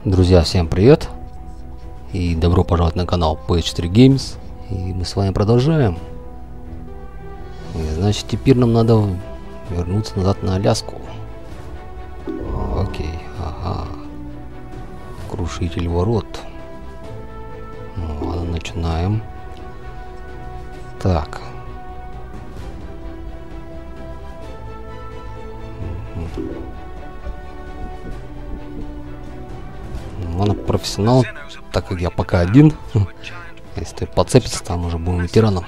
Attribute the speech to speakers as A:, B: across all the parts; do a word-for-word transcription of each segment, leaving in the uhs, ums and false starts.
A: Друзья, всем привет и добро пожаловать на канал пи эйч три Games. И мы с вами продолжаем. И, значит, теперь нам надо вернуться назад на Аляску. Окей, ага. Крушитель ворот. Ну, ладно, начинаем. Так. Он профессионал, так как я пока один. Если подцепится, там уже будем ветераном.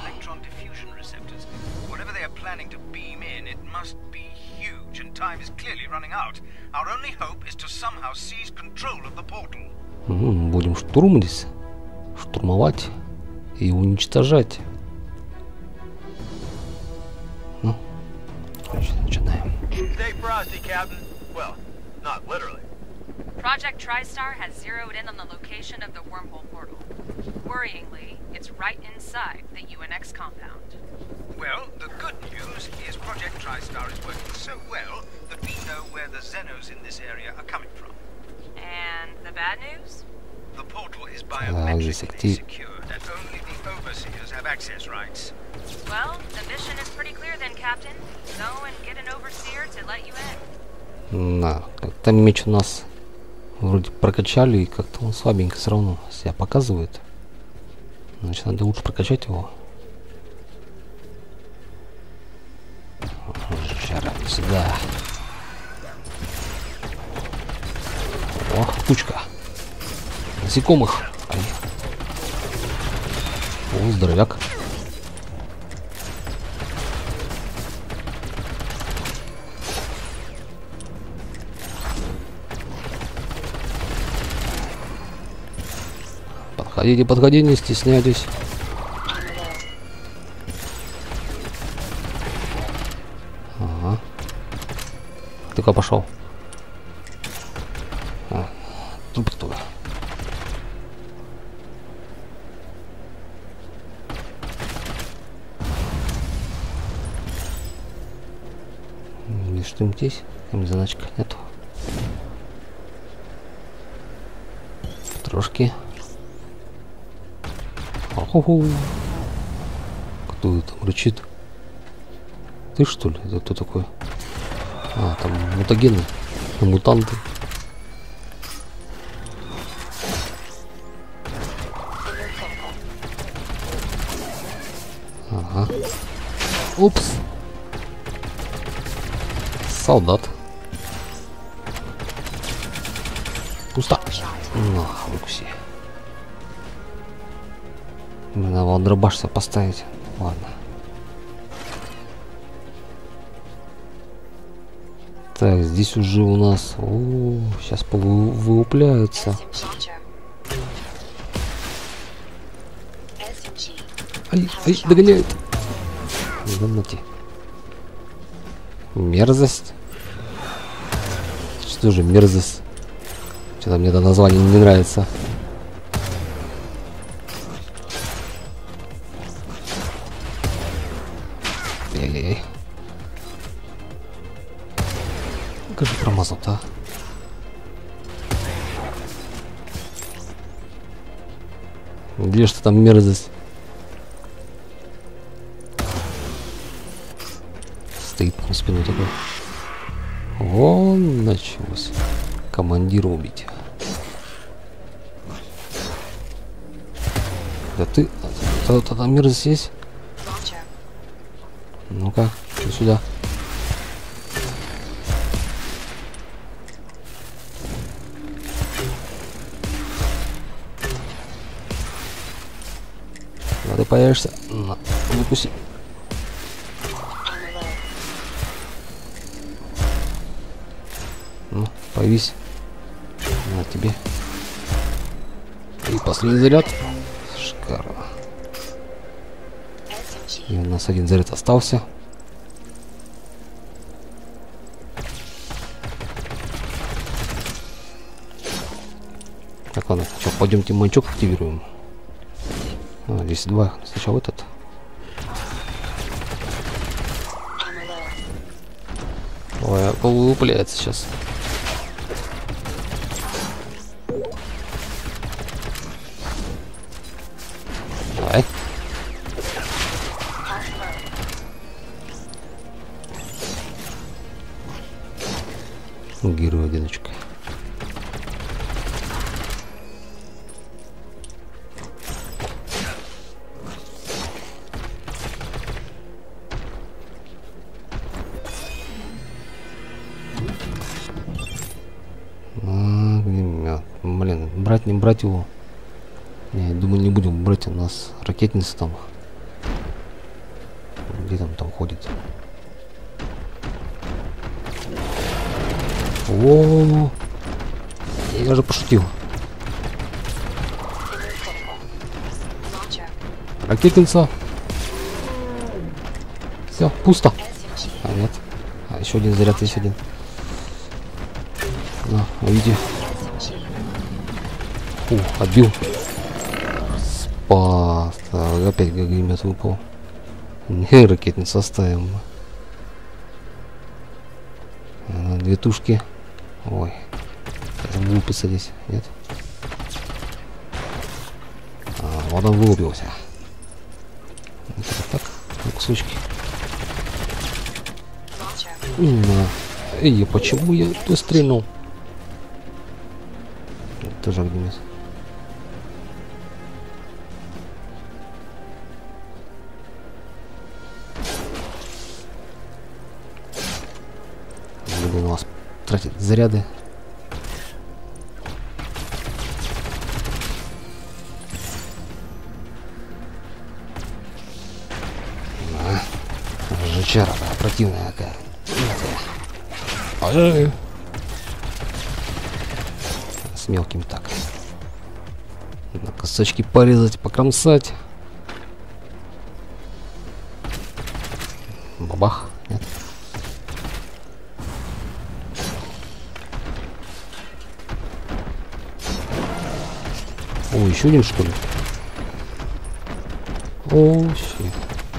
A: Будем штурм здесь штурмовать и уничтожать. Ну, начинаем.
B: Project TriStar has zeroed in on the location of the wormhole portal. Worryingly, it's right inside the U N X compound.
C: Well, the good news is Project TriStar is working so well that we know where the Xenos in this area are coming from.
B: And the bad news?
C: The portal is biometrically secured, and only the overseers have access rights.
B: Well, the mission is pretty clear then, Captain. Go and get an overseer to let you in.
A: Да, как-то меч у нас вроде прокачали, и как-то он слабенько все равно себя показывает. Значит, надо лучше прокачать его. Жара, сюда. Ох, кучка насекомых. Ай. О, здоровяк. Подходите, подходите, не стесняйтесь. Ага. Ты-ка пошел. А, труп кто? Не штымтесь, там заначка нету. Трошки. Оху. Кто там рычит? Ты что ли? Это кто такой? А, там мутагены, мутанты. Ага. Упс. Солдат. Пусто. На, выкуси. Надо было дробаш себе поставить. Ладно. Так, здесь уже у нас... О, сейчас вы, вылупляются. Ай, ай, догоняют. Догоняйте. Мерзость. Что же мерзость? Что-то мне это название не нравится. Ай-яй-яй. Как же промазал-то, а? Где что там мерзость? Стоит на спину такой. Вон началось. Командира убить. Да ты... Там мерзость есть? Ну-ка, сюда. А ты появишься. На, выкуси. Ну, появись. На тебе. И последний заряд. Шикарно. И у нас один заряд остался. Так, ладно, что, пойдемте маячок активируем. А, здесь два. Сначала этот. Ой, улупляется сейчас. Герой одиночка. Блин, брать не брать его. Не, думаю, не будем брать. У нас ракетница там. Где там там ходит? О, я же пошутил. Ракетница. Все, пусто. А нет. А еще один заряд, есть один. На, увиди. Фу, отбил. Спас. Так, опять гагремет выпал. Не, ракетницу оставим. А, две тушки. Ой. Вылупиться здесь. Нет? А, вот он вылупился. Так, на кусочки. На. Эй, почему я тут стрельнул? Тоже огнемет. Буду у нас тратить заряды. Жучара, противная какая. Ай-яй-яй. С мелким так. На кусочки порезать, покромсать. Бабах. Нет. О, еще один, что ли? О, щит.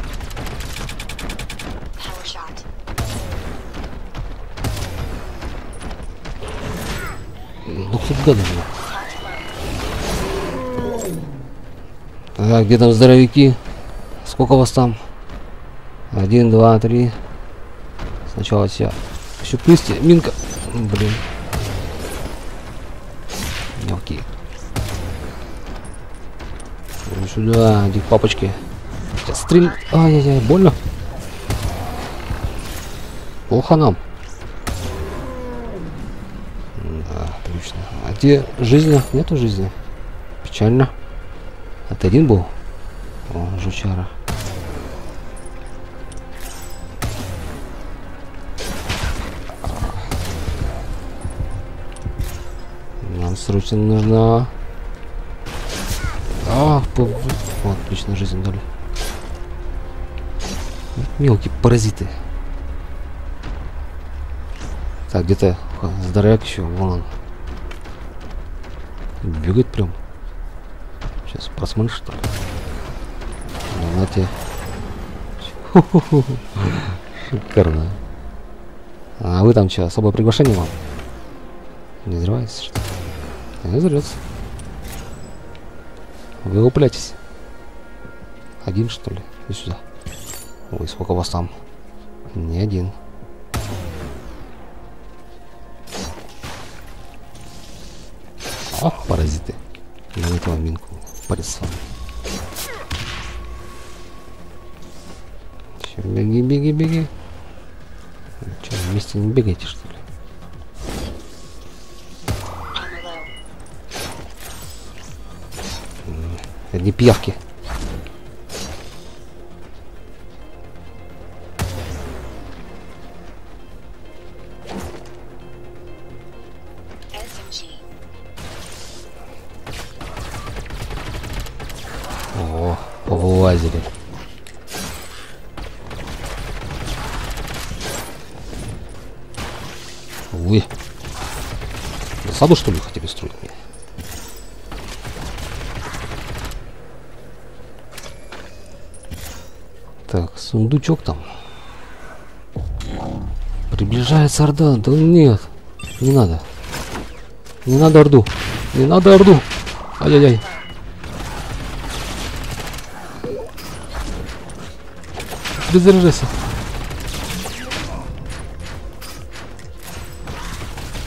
A: Ну, тут гады же. Так, где там здоровяки? Сколько вас там? Один, два, три. Сначала все. Еще пусти. Минка. Блин. Мелкие. Ну, сюда, иди к папочке. Сейчас стрель. Ай-яй-яй, больно. Плохо нам. Да, отлично. А где жизни? Нету жизни. Печально. А ты один был? О, жучара. Нам срочно нужна. А, по... вот, отлично, жизнь дали. Мелкие паразиты. Так, где-то здоровяк еще, вон он. Бегает прям. Сейчас просмотришь, что ли? Ну, на тебе. Шикарно. А вы там что, особое приглашение вам? Не взрываетесь, что ли? Не взрывается. Вы упляйтесь. Один, что ли? Иди сюда. Ой, сколько вас там? Не один. Ах, паразиты. На этого минку. Парень с вами. Че, беги, беги, беги. Че, вместе не бегайте, что ли? Это не пьявки. О, повылазили. Вы засаду, что ли, хотели строить? Так, сундучок там. Приближается Орда. Да нет, не надо. Не надо Орду. Не надо Орду. Ай-яй-яй. Беззаряжайся.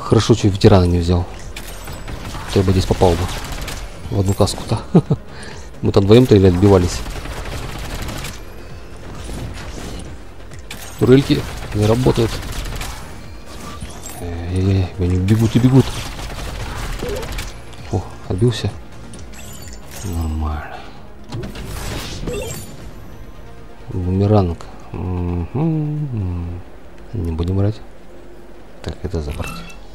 A: Хорошо, что ветерана не взял. То я бы здесь попал бы. В одну каску-то. Мы там вдвоем-то или отбивались. Турельки не работают. Эй-эй-эй, они бегут и бегут. О, отбился. Нормально. Бумеранг. М-м-м. Не будем брать. Так, это забрать.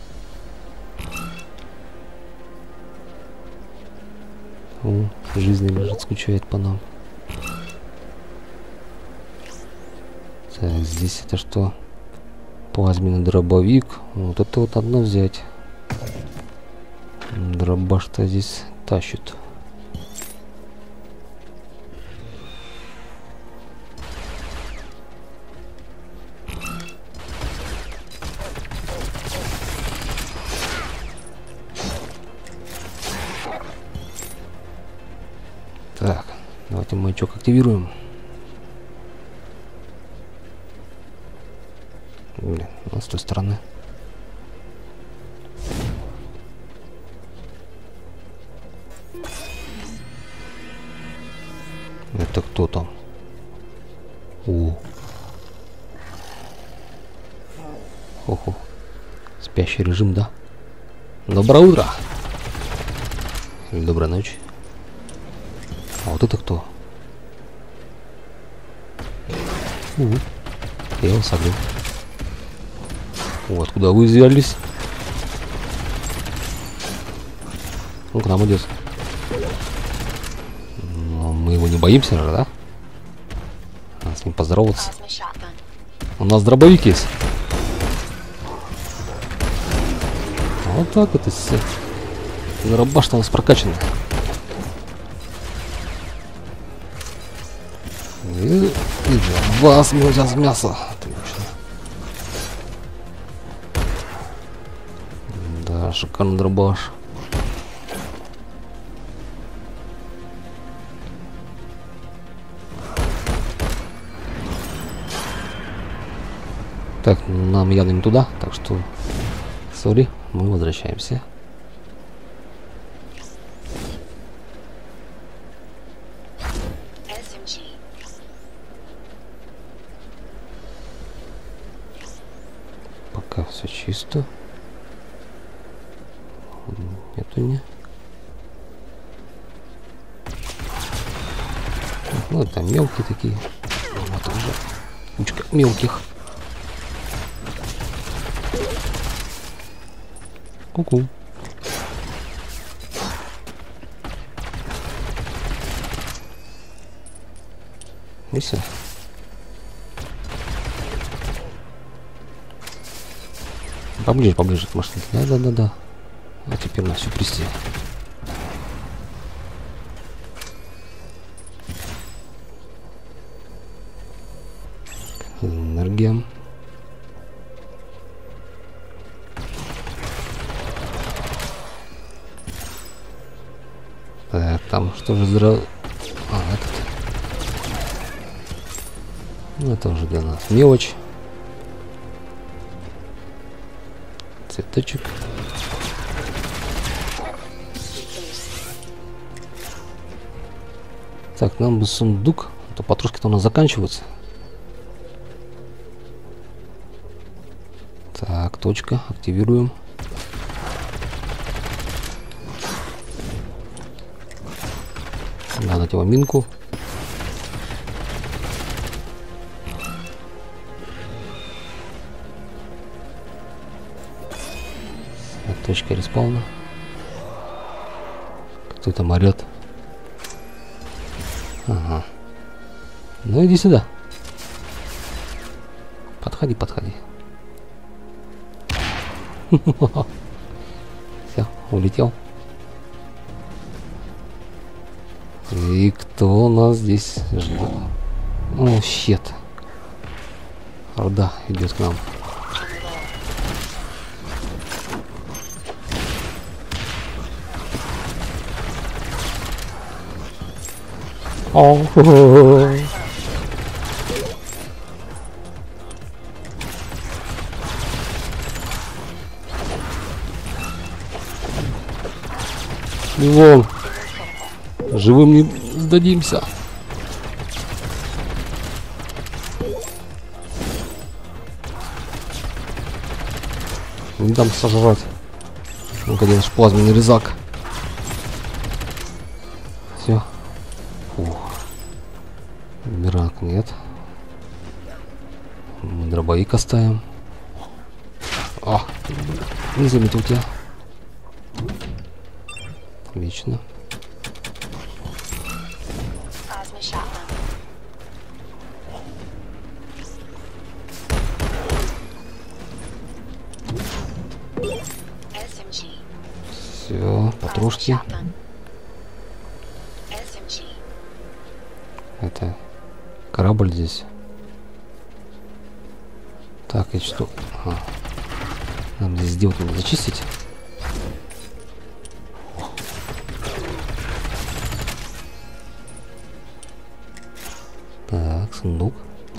A: О, жизнь лежит, скучает по нам. Так, здесь это что? Плазменный дробовик. Вот это вот одно взять. Дробаш-то здесь тащит. Так, давайте маячок активируем. Блин, ну, с той стороны. Это кто там? О. Охо. Спящий режим, да? Доброе утро. Или доброй ночи. А вот это кто? У -у. Я его согрел. О, откуда вы взялись? Он к нам идет. Но мы его не боимся же, да? Надо с ним поздороваться. У нас дробовик есть. Вот так вот и все. Дробаш-то у нас прокачанный. И, и вас мы сейчас мясо. Отлично. Да, шикарный дробаш. Так, нам явно не туда, так что, сори, мы возвращаемся. Пока все чисто. Нету не. Ну, это мелкие такие. Вот уже кучка мелких. Ку-ку. И все. Поближе, поближе к машине. Да, да, да, да. А теперь на всю прести. Энергия. Так, там что же здраво... А, этот. Ну, это уже для нас мелочь. Цветочек. Так, нам бы сундук. А то патрушки-то у нас заканчиваются. Так, точка. Активируем. Надо дать его минку. Точка респауна. Кто там орет? Ага. Ну иди сюда. Подходи, подходи. Все, улетел. И кто у нас здесь ждет? О, щет. Орда идет к нам. О, Его живым не сдадимся. Не дам сожрать. Ну-ка, где наш плазменный резак? Все. Мирак нет. Мы дробовик оставим. А, не заметил тебя. Отлично. Все, потрошки. Это корабль здесь. Так, и что? А. Нам здесь сделать, надо зачистить. Так, сундук.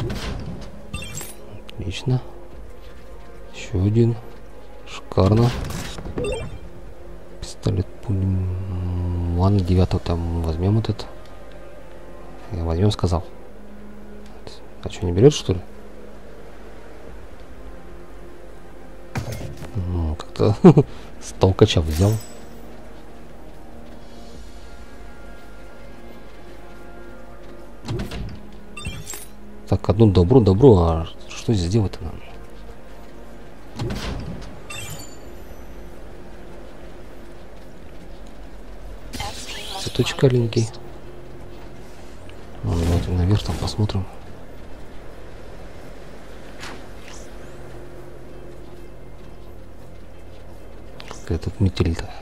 A: Отлично. Еще один. Шикарно. Пистолет пуль. Ладно, девятого там возьмем вот это. Я возьмем, сказал. А что, не берет, что ли? Ну, как-то с толкача взял. Так, одну добру, добру, а что здесь делать-то нам? Цветочек аленький. Ну, давайте наверх там посмотрим. Какая тут метель-то.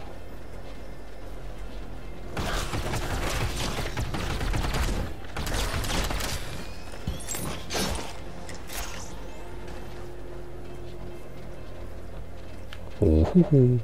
A: Уху-ху.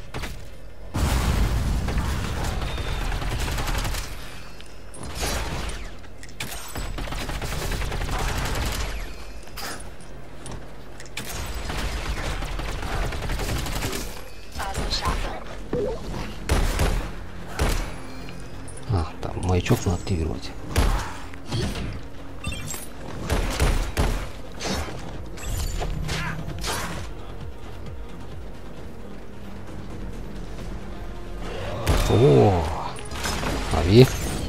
A: А, там маячок надо активировать. О, ави.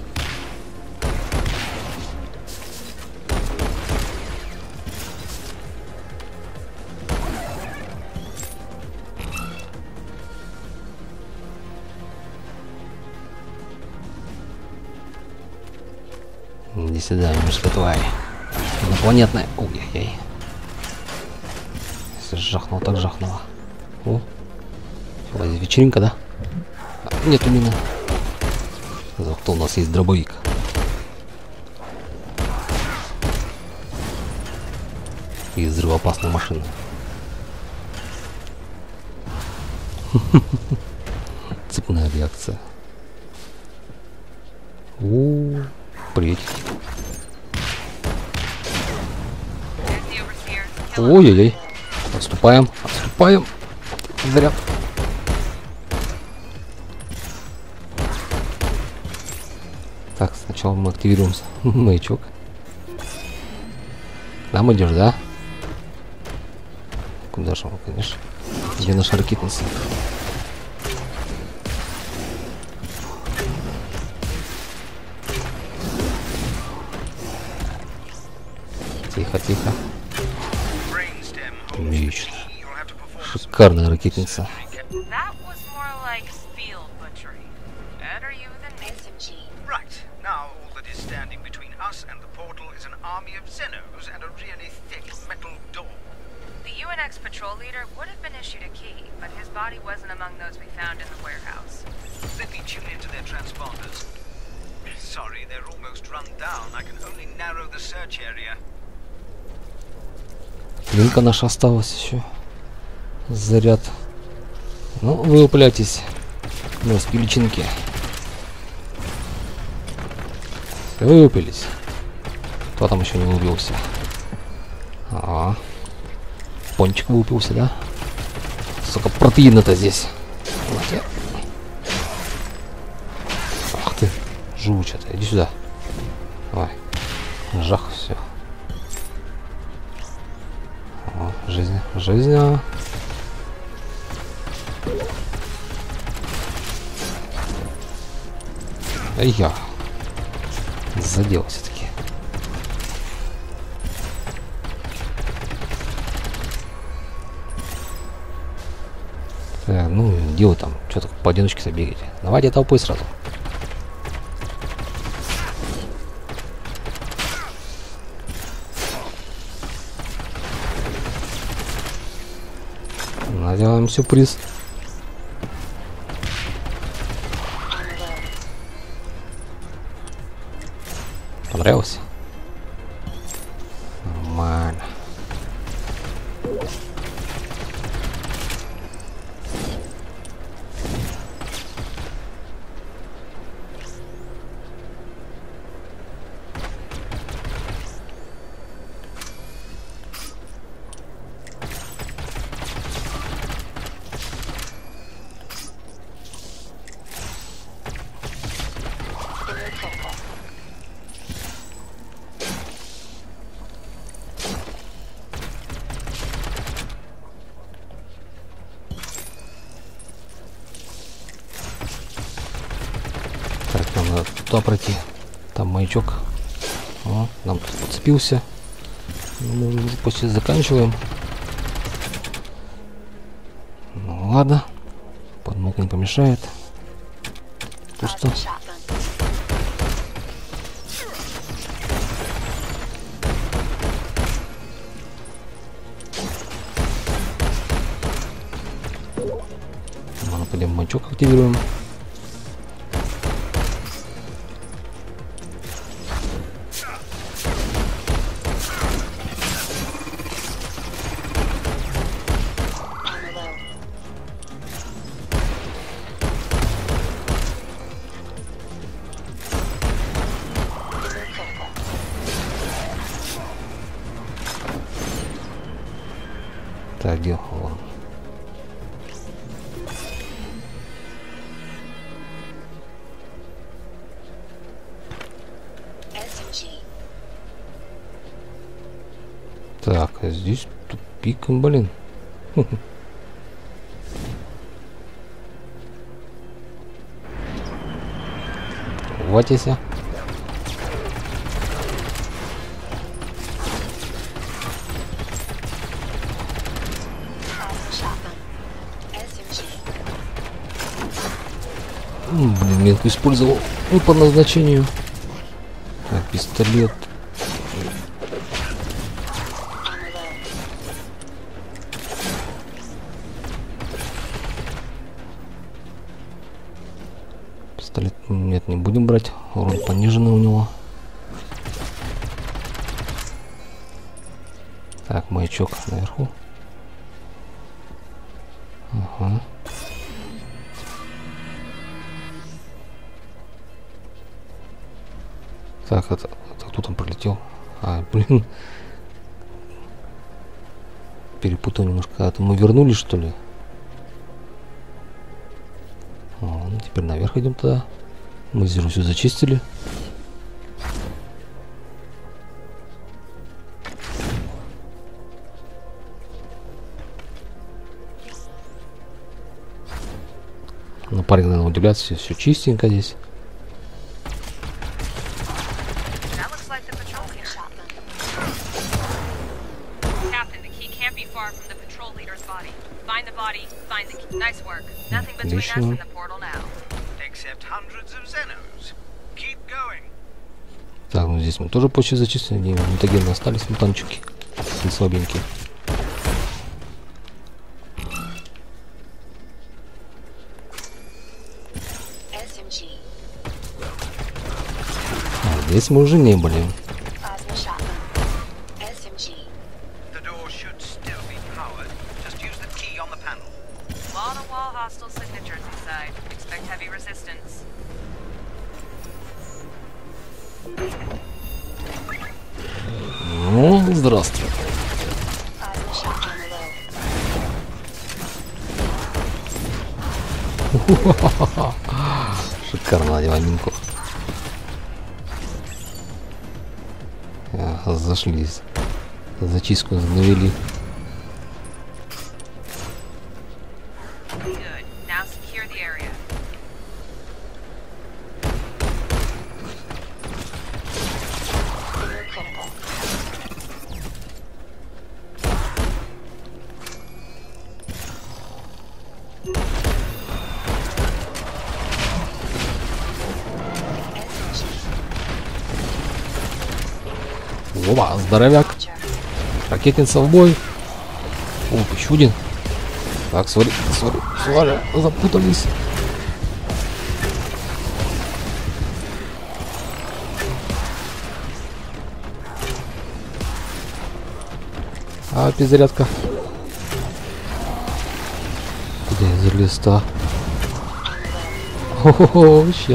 A: Иди сюда, немножко тварь. Инопланетная. Ой-ой-ой. Если жахнуло, так жахнуло. О, здесь вечеринка, да? Нету мины. Зато у нас есть дробовик. И взрывоопасная машина. Цепная реакция. О, привет. Ой-ой-ой. Отступаем, отступаем. Зря. Так, сначала мы активируем маячок. К нам идешь, да? Куда же он, конечно? Где наша ракетница? Тихо, тихо. Отлично. Шикарная ракетница.
C: Now all that is standing between us and the portal is an army of Xenos and a really thick metal door.
B: The U N X patrol leader would have been issued a key, but his body wasn't among those we found in the warehouse.
C: Let me tune into their transponders. Sorry, they're almost run down. I can only narrow the search area.
A: Линка наша осталась еще. Заряд. Ну, вы упляйтесь. Ну, с пеличинки. Выпились. Кто там еще не вылупился? Ага. Пончик вылупился, да? Сколько протеина-то здесь. живучая-то. Иди сюда. Давай. Жах, все. О, жизнь, жизнь. Ай я. Задел все-таки. Так, ну, дело там, что-то поодиночке-то бегать. Давайте толпой сразу. Наделаем сюрприз. Понравилось? Нормально. Так, нам надо туда пройти. Там маячок. О, нам тут подцепился. Мы уже почти заканчиваем. Ну ладно. Подмога не помешает. Пусто. Ладно, пойдем маячок активируем. Так, где он? Так, а здесь тупик, блин. Хватайся. Блин, метку использовал не по назначению. Так, пистолет. Пистолет нет, не будем брать. Урон пониженный у него. Так, маячок наверху. Ага. Так, это, это кто там пролетел? А, блин. Перепутал немножко. Это мы вернулись, что ли? О, ну теперь наверх идем туда. Мы здесь все зачистили. На парень надо удивляться, все, все чистенько здесь. Отлично. Так, ну здесь мы тоже почти зачистили. Не, мутагены остались, мутанчики. Не слабенькие. А, здесь мы уже не были. Ну, здравствуй. Шикарно, надевай минку. зашлись. Зачистку навели.
B: Good. Now secure the area.
A: Опа, здоровяк. Ракетница в бой. О, еще один. Так, смотри, смотри, смотри, запутались. А, перезарядка. Куда я залез-то? О-хо-хо, щет.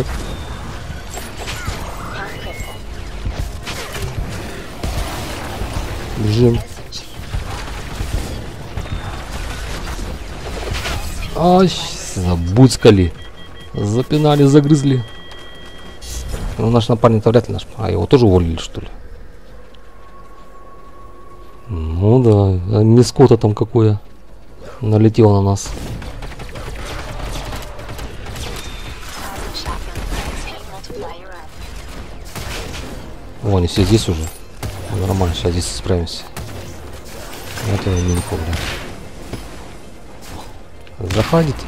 A: Бежим. Ай, забуцкали. Запинали, загрызли. Ну, наш напарник-то вряд ли наш. А, его тоже уволили, что ли? Ну да, а мискота там какое. Налетело на нас. О, они все здесь уже. Нормально, сейчас здесь справимся. Это я не помню. Заходите.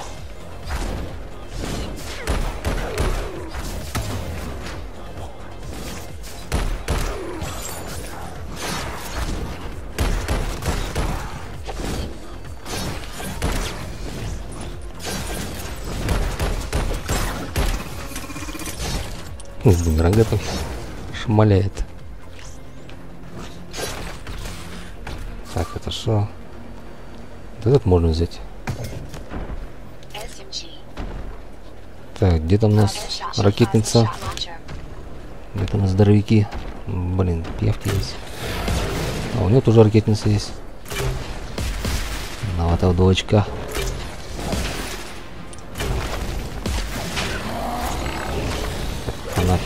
A: С бумеранга там шмаляет. Так, это что? Вот этот можно взять. Так, где там у нас ракетница? Где там у нас здоровяки? Блин, пьявки есть. А у него тоже ракетница есть. Новата дочка. Фанат.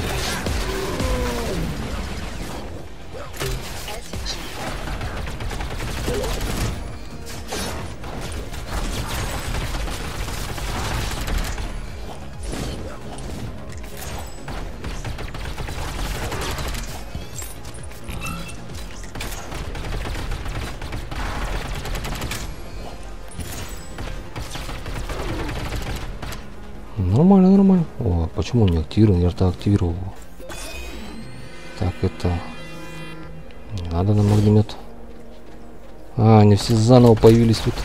A: Нормально, нормально. О, почему он не активирован? Я же активировал его. Так, это... Не надо нам огнемет. А, они все заново появились тут.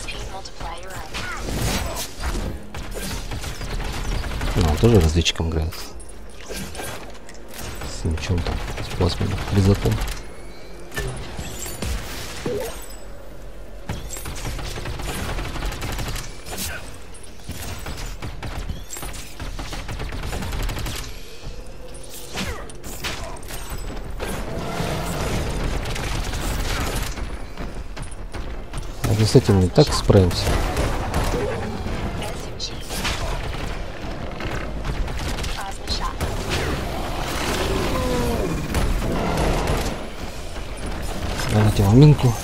A: Ну, он тоже разведчиком играет. С мечом там, с плазменным резаком. С этим не так справимся. Давайте минку.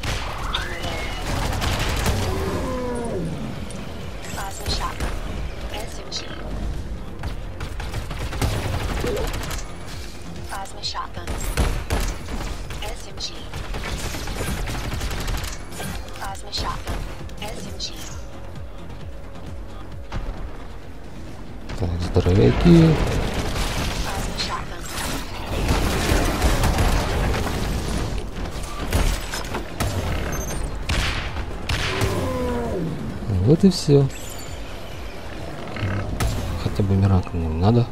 A: Так, здоровяки. Вот и все. Хотя бы бумеранг нам надо.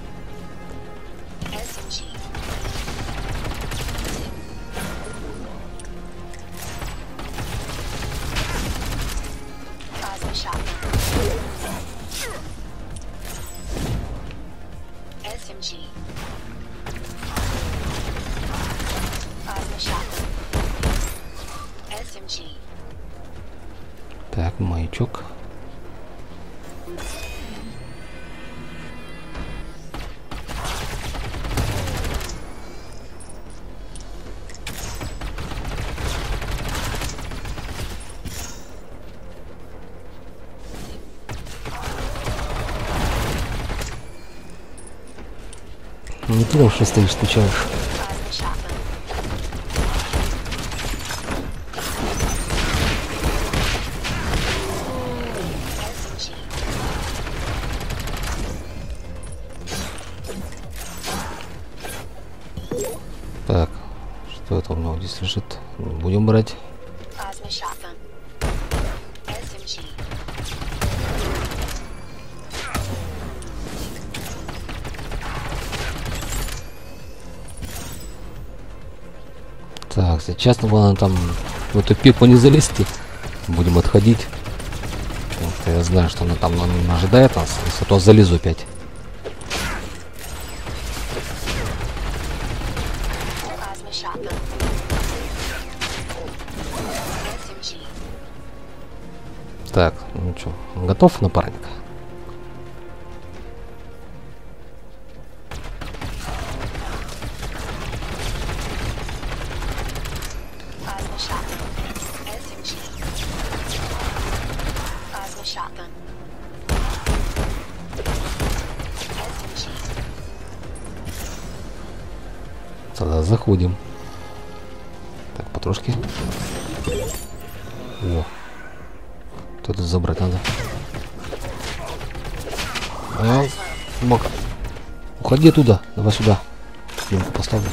A: Так, маячок. Не ты там что стоишь, скучаешь. Так, что это у меня здесь лежит? Будем брать. Так, сейчас надо там в эту пику не залезти. Будем отходить. Потому что я знаю, что она там она ожидает нас. Если то залезу опять. Так, ну что, готов, напарник? Тогда заходим. Так, потрошки. О. Тут забрать надо. А, мог. Уходи туда. Давай сюда. Клинку поставлю.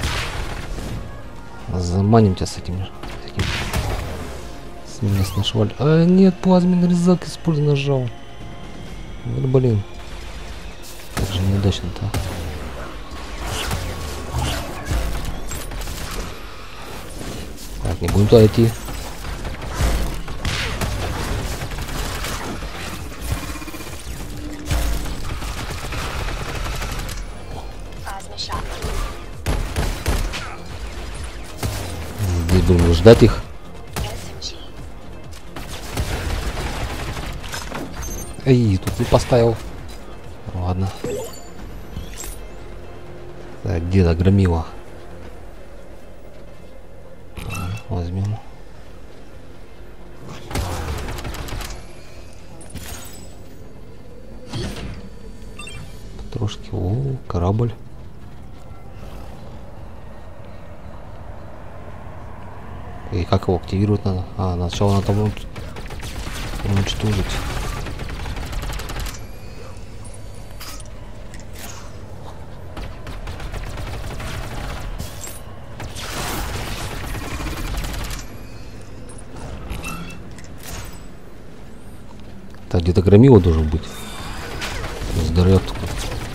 A: Заманим тебя с этим. Таким. С меня снашвали. А, нет, плазменный резак используй, нажал. Ну, блин. Как же неудачно-то. Так, не будем туда идти. Здесь будем ждать их. Эй, тут не поставил. Ладно. Так, деда громила. Возьмем. Потрошки. О, корабль. И как его активировать надо? А, сначала надо там уничтожить. Так, где-то громила должен быть. Здоровье такой.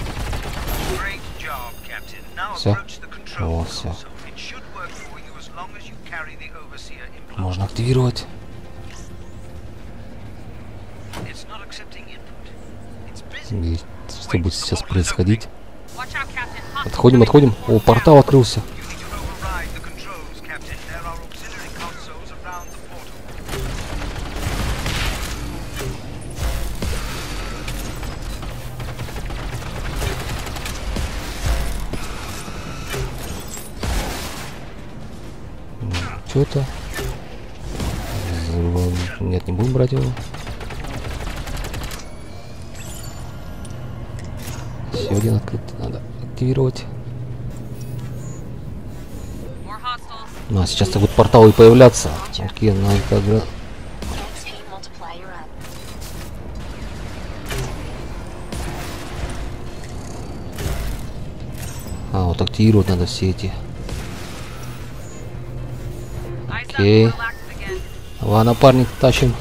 A: Все? О, все. Можно активировать. И что будет сейчас происходить? Отходим, отходим. О, портал открылся. Что-то. Нет, не будем брать его. Еще один открытый надо активировать. Ну, а сейчас-то будут порталы появляться. Окей, надо как. А, вот активировать надо все эти. Окей. Ладно, напарник, тащим.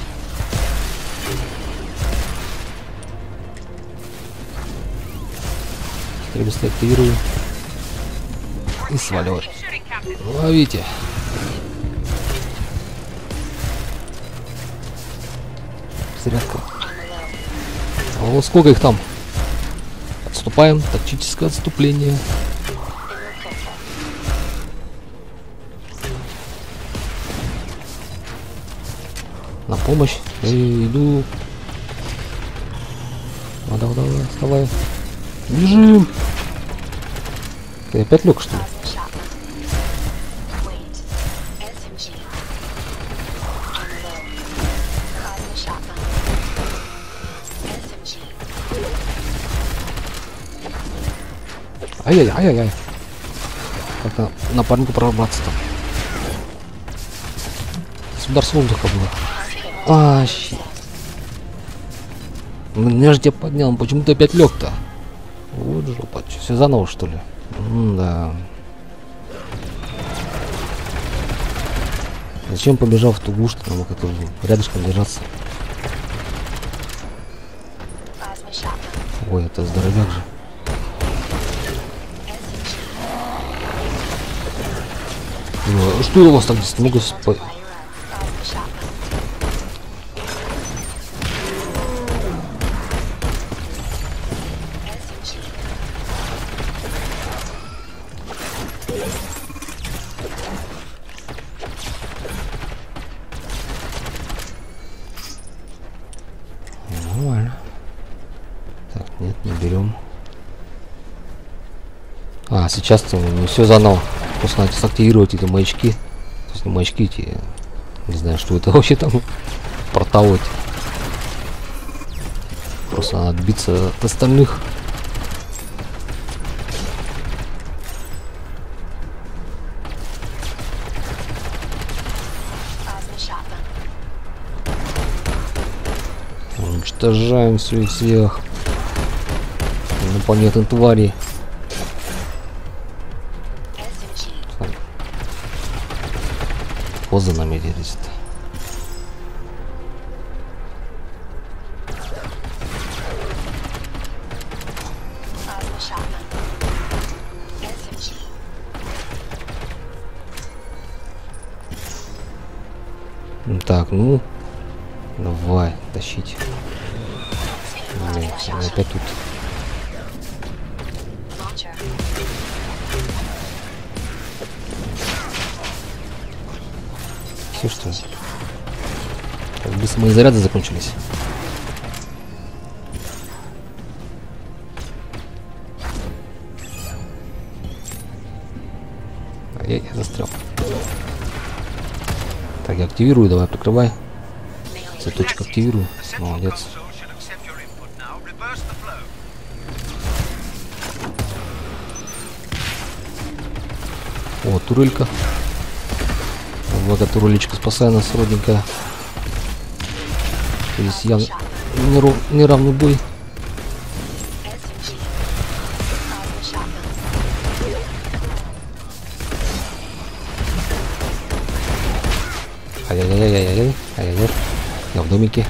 A: Быстрее активирую. И сваливай. Ловите. Зарядка. О, сколько их там? Отступаем. Тактическое отступление. На помощь. Эй, иду. А, давай, давай, вставай. Бежим. Ты опять лег, что ли? Ай-яй, ай-яй-яй. Как-то напарнику прорваться там. Удар с воздуха было. А, щит. Ну, я же тебя поднял, почему ты опять лег-то? Вот жопа, что, все заново, что ли? М-да. Зачем побежал в ту гуш, что мог это рядышком держаться? Ой, это здоровяк же. Ну, что у вас так здесь? Могу спать. Нормально. Так, нет, не берем. А, сейчас-то не все заново. Просто надо активировать эти маячки. То есть не маячки эти. Не знаю, что это вообще там. Портовать. Просто надо отбиться от остальных. Уничтожаем все и всех. Инопланетных тварей. Вот за нами делись. Так, ну давай, тащить. Нет, опять тут. Все что? Как быстро мои заряды закончились. А я, я застрял. Так, я активирую, давай, прикрывай. Цветочек активирую. Молодец. О, турелька. Вот эта турелечка спасает нас, родненькая. Здесь явно неравный бой. Ай-яй-яй-яй-яй, ай-яй-яй. Я в домике.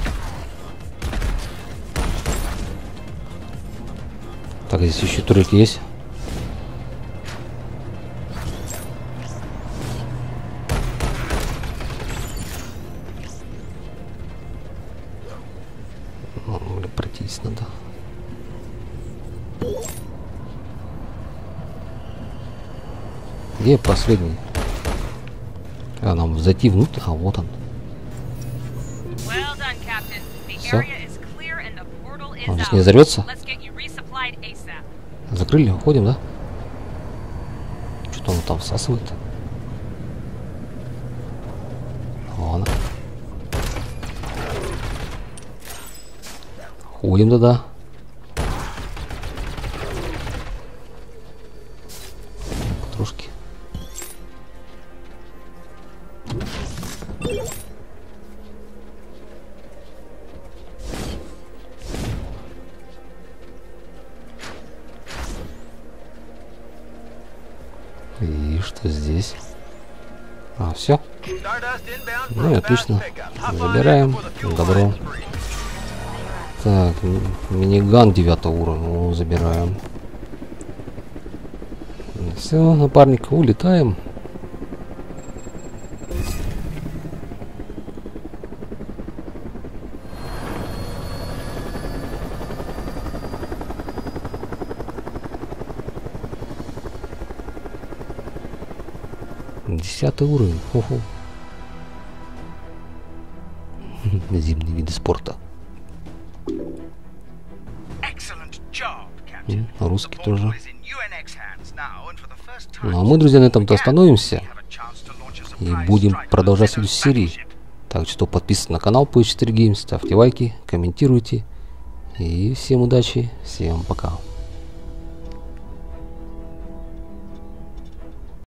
A: Так, здесь еще турельки есть. Пройтись надо. Где последний? А, нам зайти внутрь, а вот он. Все. Он здесь не взорвется? Закрыли, уходим, да? Что-то он там всасывает. Ладно. Уходим, да-да. Трошки. И что здесь? А, все. Ну и отлично. Забираем. Добро. Так, миниган девятого уровня. Ну, забираем. Все, напарник, улетаем. Десятый уровень. Хо-хо. Зимние виды спорта. Mm, русский тоже. Ну а мы, друзья, на этом-то остановимся. И будем продолжать следующую серию. Так что подписывайтесь на канал пэ четыре геймс, ставьте лайки, комментируйте. И всем удачи, всем пока.